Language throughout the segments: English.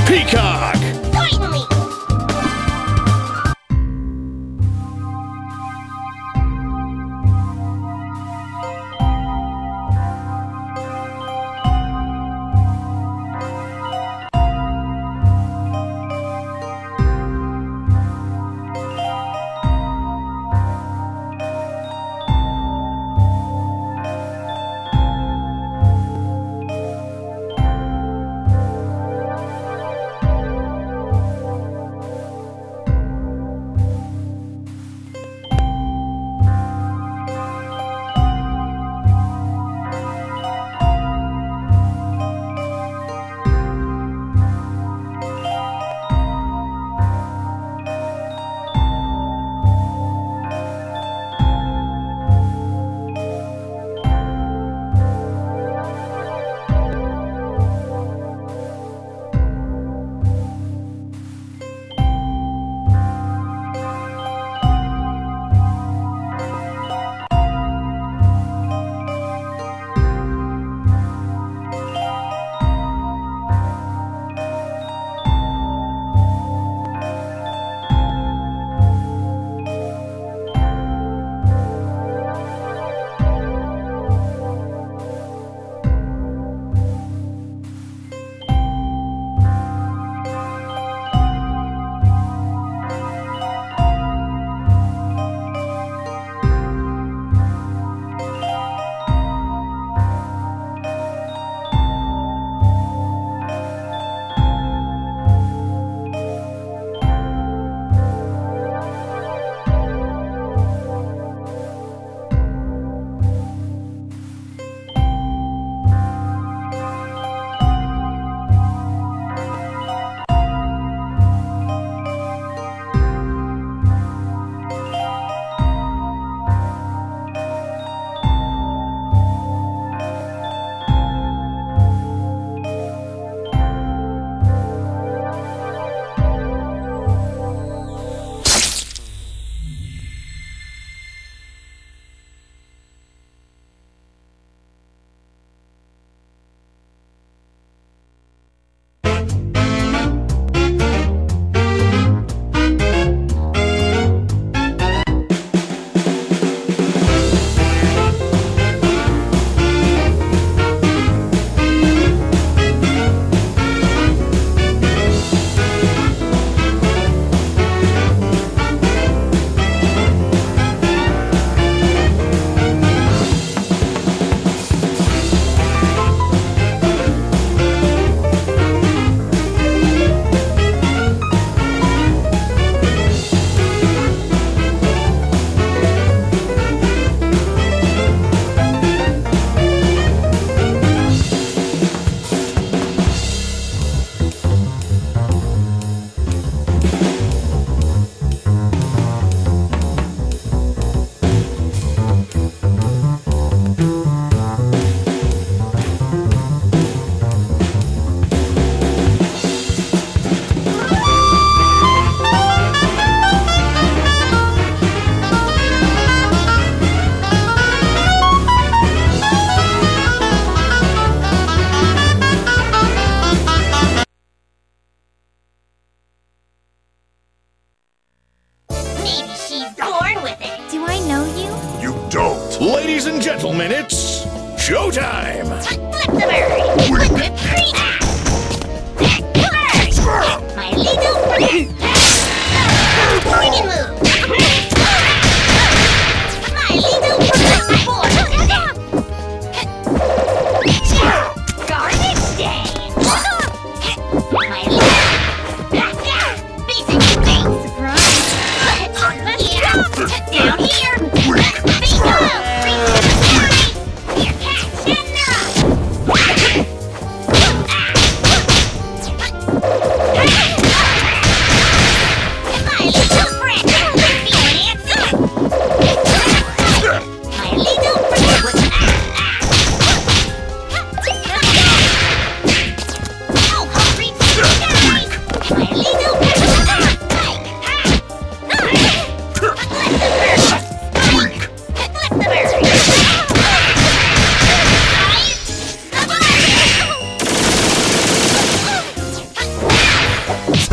Peacock! Finally! Ladies and gentlemen, it's showtime! Flip the bird! Flip it free! My little friend! Pointy move! My little friend! Garbage day! My little... Basic things! Surprise! Down here! Bingo!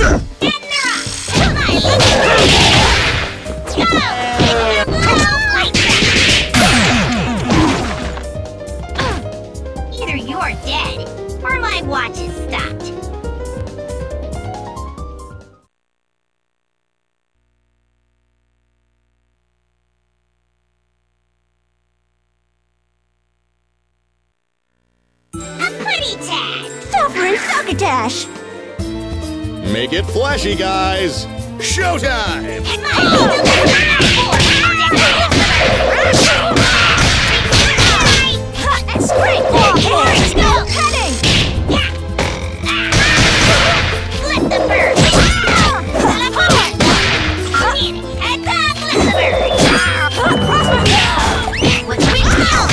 Either you're dead, or my watch is stopped. A putty tag! Stuffer and succotash! Make it flashy, guys! Showtime! That's great! Let's go cutting! Flip the bird! Teleport! Heads up, flip the bird! Cross my That was quick go!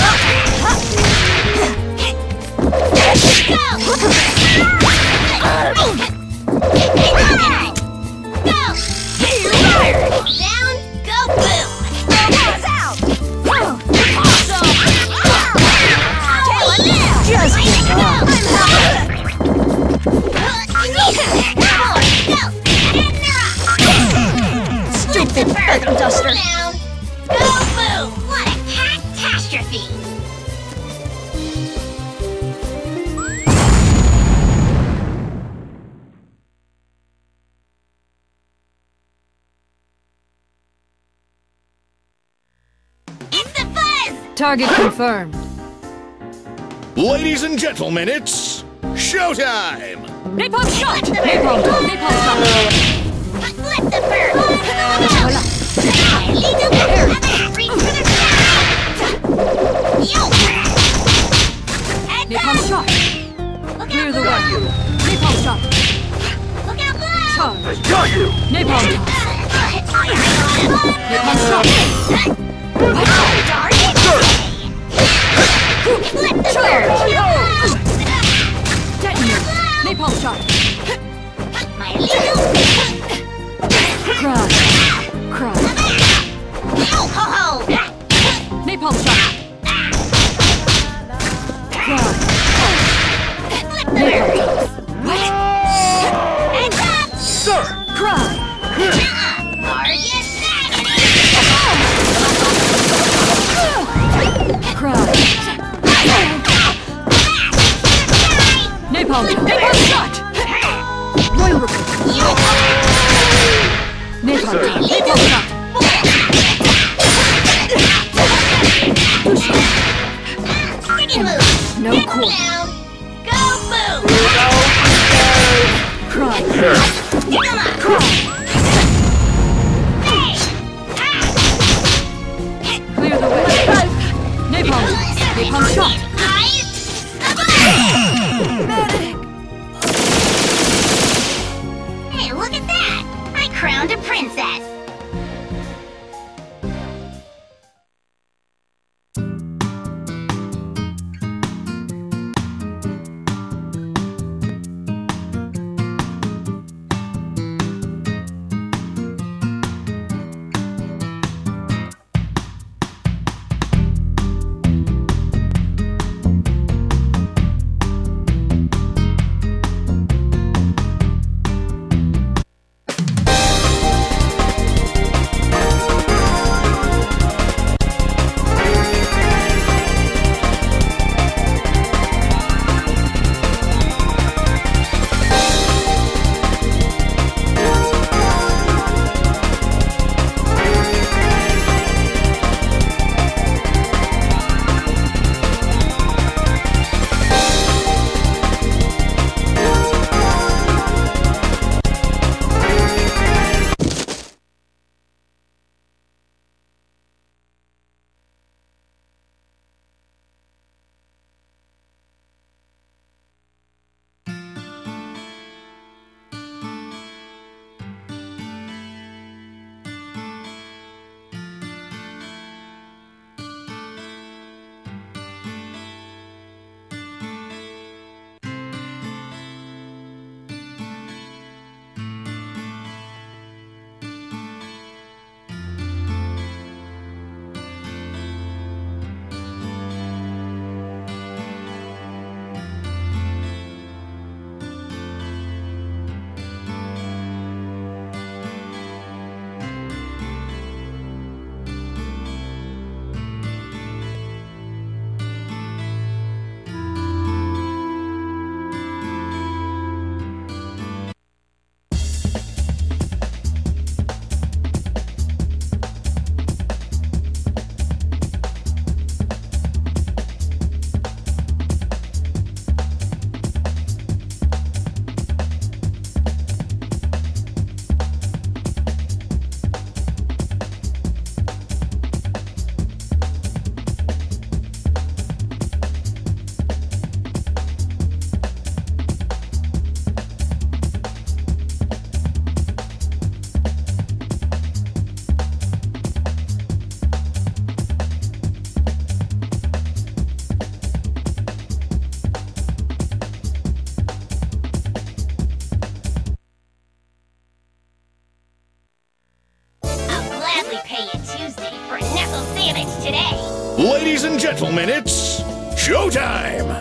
Down, go boom! out! Just Stupid feather duster! down, go boom! What a catastrophe! It's the buzz! Target confirmed. Ladies and gentlemen, it's showtime! Napalm shot! Napalm shot! Napalm shot! Flip the bird! My little bird! Reach for the sky! Yo! Heads Napalm up! shot! Look Clear out the way! below! Napalm shot! Look out below! Charge! Got you! Napalm shot! Napalm shot! Darn it! Flip the bird! Detonate! Napalm shot! My little... Cry! Cry! Yo ho ho! Napalm shot! Cry! Flip the bird! Heads up! Sir! Cry! Are you snagging Cry! Napalm shot! Napalm shot! Royal Ripple! Napalm shot! Napalm shot! Chicken move! No Head cool. down! Go boom! Cry! Come on! Cry! Hey! Clear the way! Napalm! Napalm shot! Eyes! Hey, look at that! I crowned a princess! muscle sandwich today. Ladies and gentlemen, it's showtime!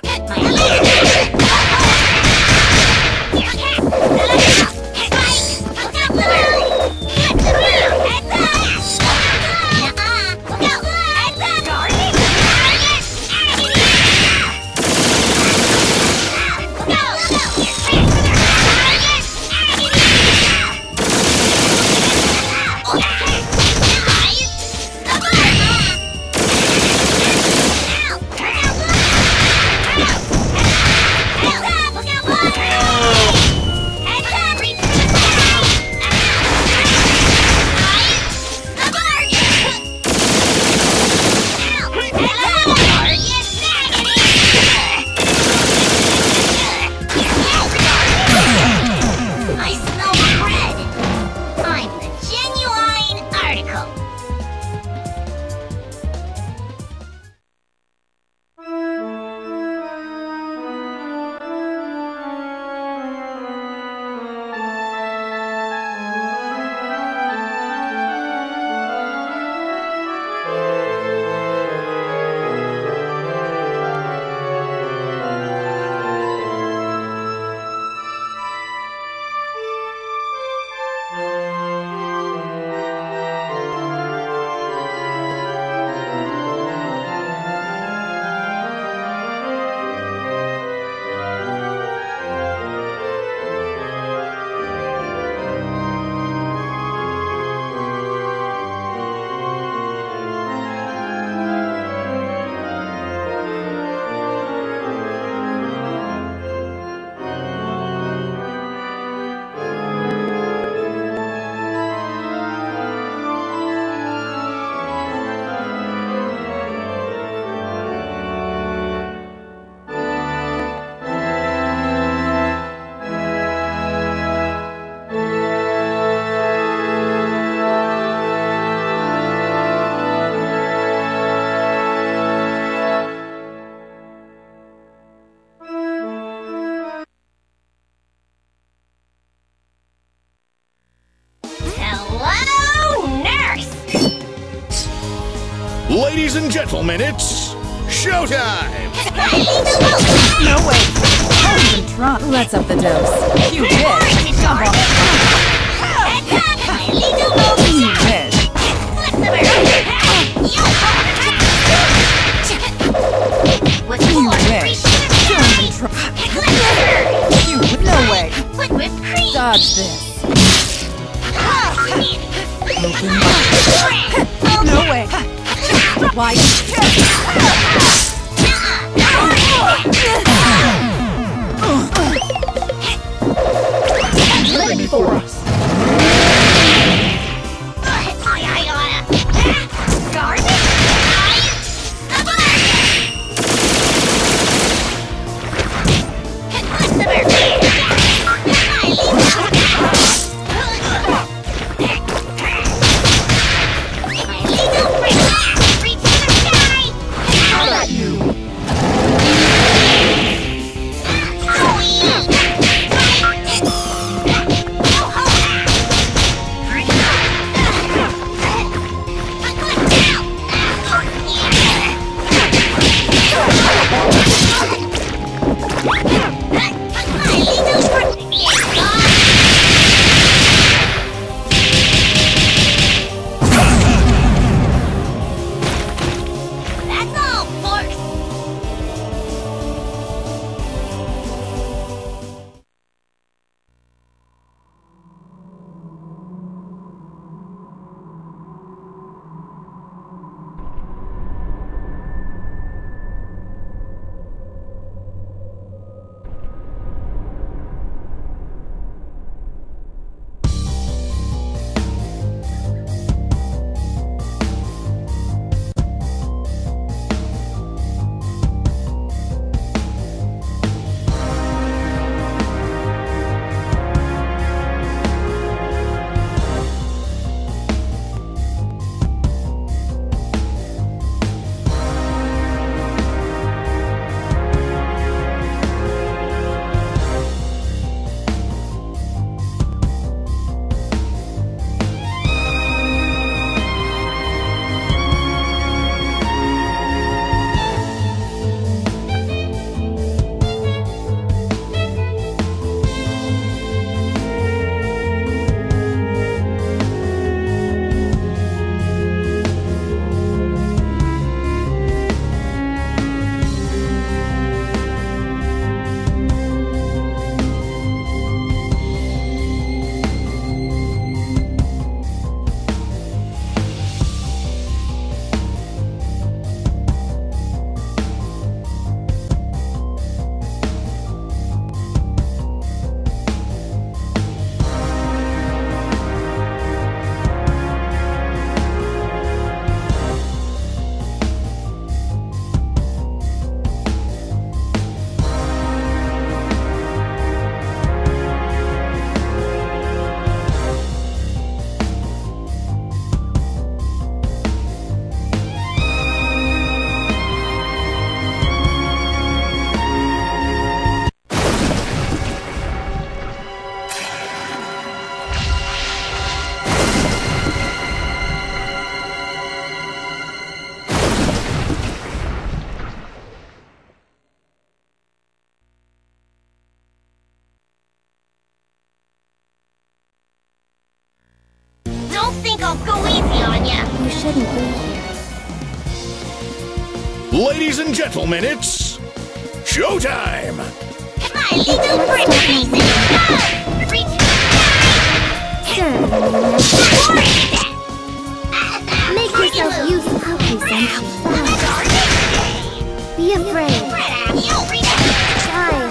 Ladies and gentlemen, it's showtime! No way. Don't even try. Let's up the dose. You did. Come on. You did. You wish. Don't even try. You. No way. Dodge this. No way. Why? Ready for us. You shouldn't be here. Ladies and gentlemen, it's showtime! My little princess! Reach Sir, make yourself useful. How present you. Be afraid. Die.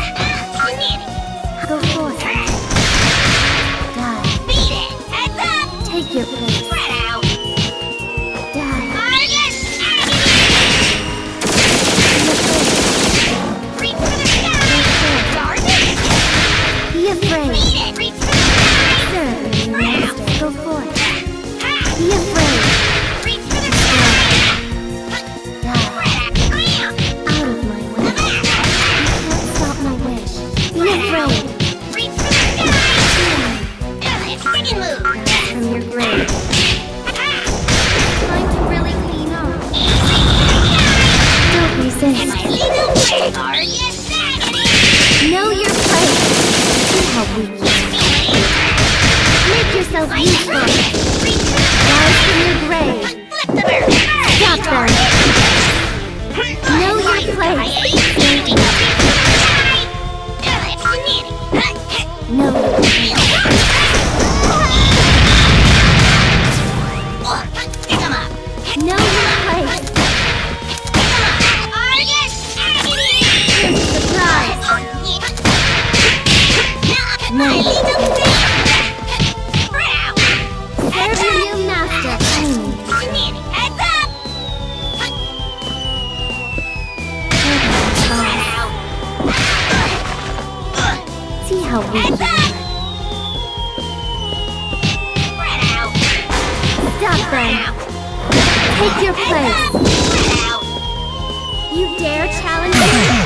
Go forth. Die. Take your place. Die. Be afraid. Sir, master, go forth. Be afraid. Die. Out of my way. You can't stop my wish. Be afraid. From your grave. Time to really clean up. Don't resist. Know your place. See how weak you are. Make yourself useful. Rise from your grave. Stop them. Know your place. Know your place. Know your place. Here's a surprise. Serve your new master. See how weak you are. Stop them. Take your place. You dare challenge me?